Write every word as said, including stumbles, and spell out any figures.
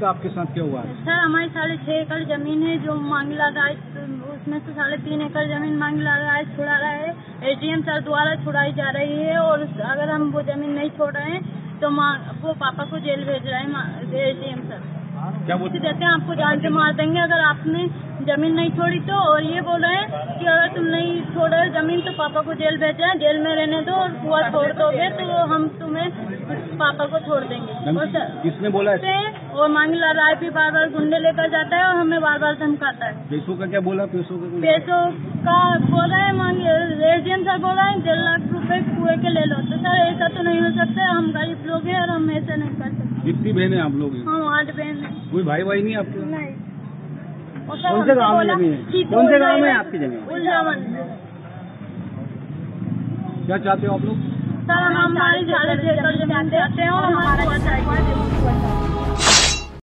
का आपके साथ क्या हुआ? सर हमारी साढ़े छह एकड़ जमीन है जो मांगला राय, उसमें से साढ़े तीन एकड़ जमीन मांगला राय छुड़ा रहा है। एसडीएम सर द्वारा छुड़ाई जा रही है और अगर हम वो जमीन नहीं छोड़ रहे हैं तो वो पापा को जेल भेज रहे हैं एसडीएम सर। क्या बोलते कहते हैं आपको जान से मार देंगे अगर आपने जमीन नहीं छोड़ी तो, और ये बोल रहे हैं कि अगर तुम नहीं छोड़े जमीन तो पापा को जेल भेज रहे हैं, जेल में रहने दो और कुआ छोड़ दोगे तो हम तुम्हें पापा को छोड़ देंगे। और सर किसने बोला है? और मांगला राय भी बार बार गुंडे लेकर जाता है और हमें बार बार धमकाता है। पैसों का क्या बोला? पैसों का पैसों का बोल रहे हैं, एसडीएम सर बोल रहे हैं डेढ़ लाख रुपए कुएं के ले लो। तो सर ऐसा तो नहीं हो सकता, हम गरीब लोग हैं और हम ऐसा नहीं कर सकते। कितनी बहनें आप लोग? हम आठ बहन है। कोई भाई भाई नहीं आपके? नहीं। कौन से गाँव में जमीन है? कौन से गाँव में है आपकी जमीन? उल्लावन। क्या चाहते हो आप लोग? सर हम हमारी साढ़े छह एकड़ जमीन चाहते हैं और हमारा